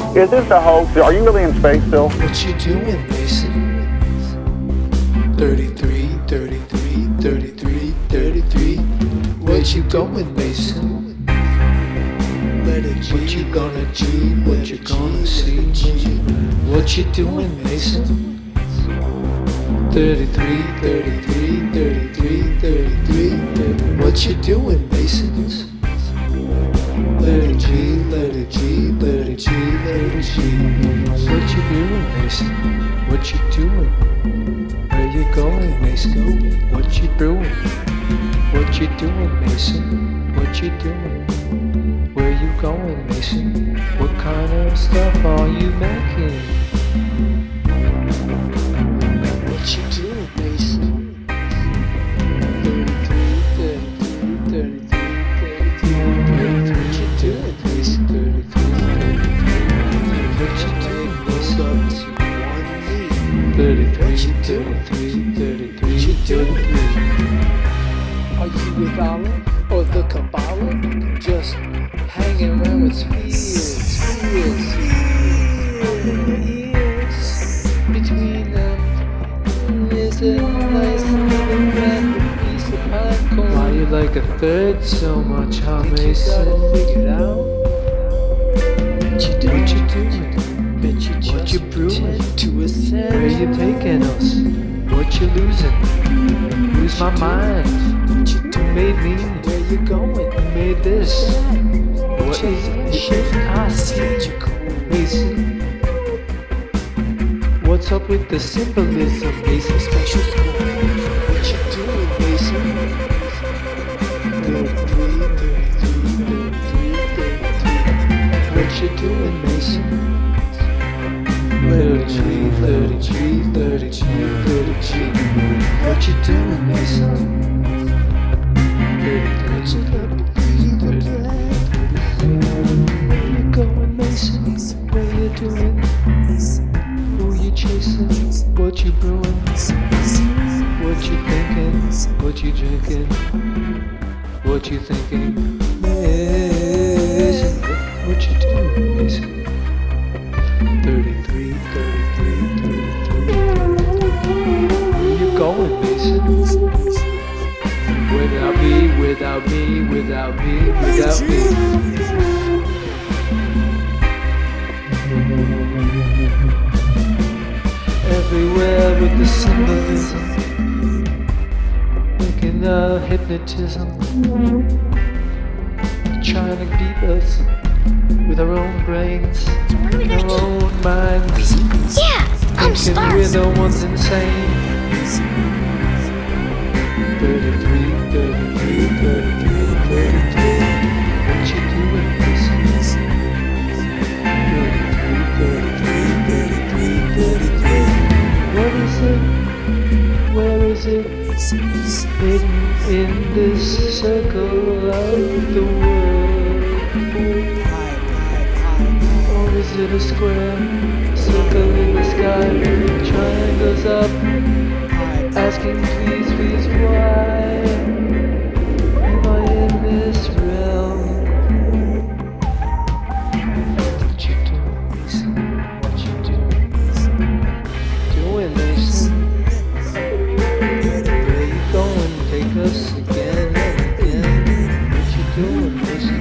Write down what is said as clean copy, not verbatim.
Is this a hoax? Are you really in space still? What you doing, Mason? 33, 33, 33, 33. Where'd you going, Mason? What you gonna do? What you gonna see? What you doing, Mason? 33, 33, 33, 33. What you doing, Masons? Let it G, let it G, let it G, let it G. What you doing, Mason? What you doing? Where you going, Mason? What you doing? What you doing, Mason? What you doing? Where you going, Mason? What kind of stuff are you making? What you doing, Mason? 33, 33, 33, 33. What you doing, Mason? 33, 33. What you doing, Mason? Up to 1 knee. 33, 33, 33. What you doing? Are you with Allah or the Kabbalah? Just hanging around with spheres. Between them is a nice little red piece of pine cone. Why you like a third so much, huh, Mason? You gotta figure it out. What you doing? What you brewing? To ascend. Where you taking us? What you losing? Lose my mind. Who made me? Where you going? Who made this? What is it? I see. Mason. What's up with the symbolism, Mason? Special school. What you doing, Mason? 33, 33, 33, 33. What you doing, Mason? 33, 33, 33, 33. What you doing, Mason? 33, 33, 33. Where you going, Mason? Where you doing? Who you chasing? What you brewing? What you thinking? What you drinking? What you thinking? Mason, what you doing, Mason? 33, 33, 33, 33. Where you going, Mason? Without me, without me, without me, without me. Everywhere with the symbolism, making hypnotism, trying to beat us with our own brains, our own minds. Yeah, I'm thinking stars. we're the ones insane. 33, 33, 33, 33. What you doing, Mason? 33, 33, 33, 33. What is it? Where is it? Hidden in this circle of the world. Or is it a square? Circle in the sky, triangles up, asking please, please, why am I in this realm? What you doing, Mason? What you doing? Doing, Mason? Where you going? Take us again and again. What you doing, Mason?